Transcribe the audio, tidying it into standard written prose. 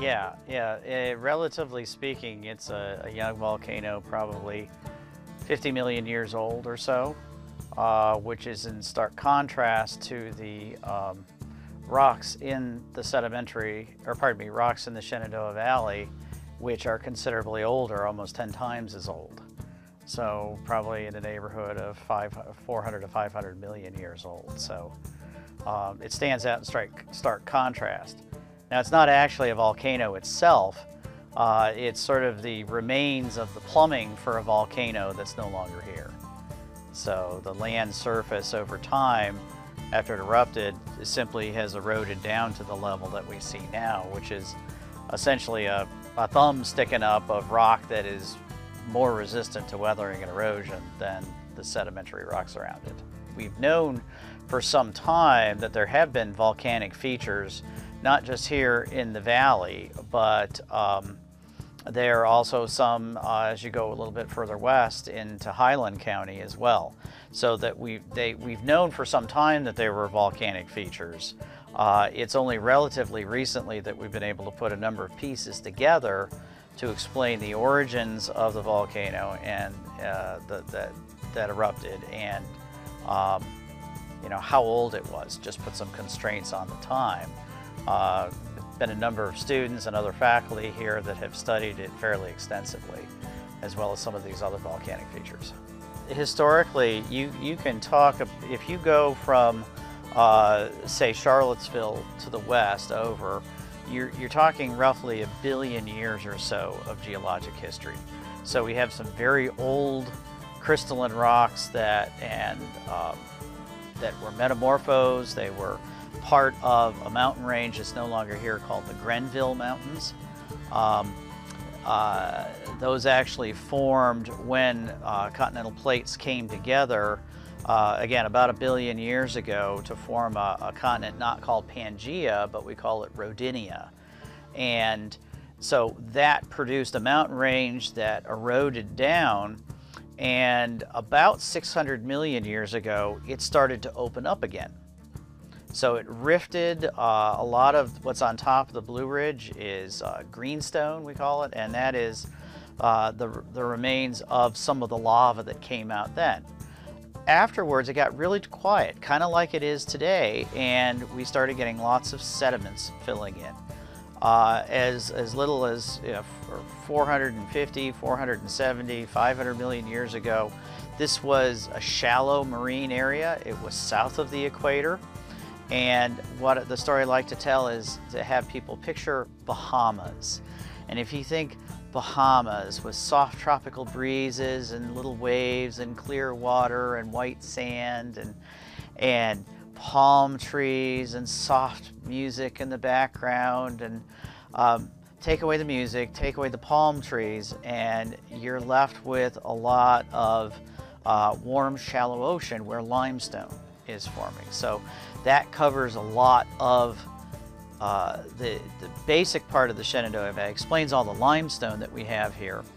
Yeah. Relatively speaking, it's a young volcano, probably 50 million years old or so, which is in stark contrast to the rocks in the sedimentary, or pardon me, rocks in the Shenandoah Valley, which are considerably older, almost 10 times as old. So probably in the neighborhood of 400 to 500 million years old. So it stands out in stark contrast. Now, it's not actually a volcano itself. It's sort of the remains of the plumbing for a volcano that's no longer here. So the land surface over time, after it erupted, simply has eroded down to the level that we see now, which is essentially a thumb sticking up of rock that is more resistant to weathering and erosion than the sedimentary rocks around it. We've known for some time that there have been volcanic features, not just here in the valley, but there are also some as you go a little bit further west into Highland County as well. So that we've known for some time that there were volcanic features. It's only relatively recently that we've been able to put a number of pieces together to explain the origins of the volcano and that erupted, and you know, how old it was. Just put some constraints on the time. Been a number of students and other faculty here that have studied it fairly extensively, as well as some of these other volcanic features. Historically, you can talk, if you go from say Charlottesville to the west over, you're talking roughly 1 billion years or so of geologic history. So we have some very old crystalline rocks that were metamorphosed. They were part of a mountain range that's no longer here called the Grenville Mountains. Those actually formed when continental plates came together, again, about 1 billion years ago, to form a continent not called Pangaea, but we call it Rodinia. And so that produced a mountain range that eroded down, and about 600 million years ago, it started to open up again. So it rifted. A lot of what's on top of the Blue Ridge is greenstone, we call it, and that is the remains of some of the lava that came out then. Afterwards, it got really quiet, kind of like it is today, and we started getting lots of sediments filling in. As little as 450, 470, 500 million years ago, this was a shallow marine area. It was south of the equator. And what the story I like to tell is to have people picture Bahamas. And if you think Bahamas with soft tropical breezes and little waves and clear water and white sand and palm trees and soft music in the background, and take away the music, take away the palm trees, and you're left with a lot of warm, shallow ocean where limestone is forming. So that covers a lot of the basic part of the Shenandoah Valley, explains all the limestone that we have here.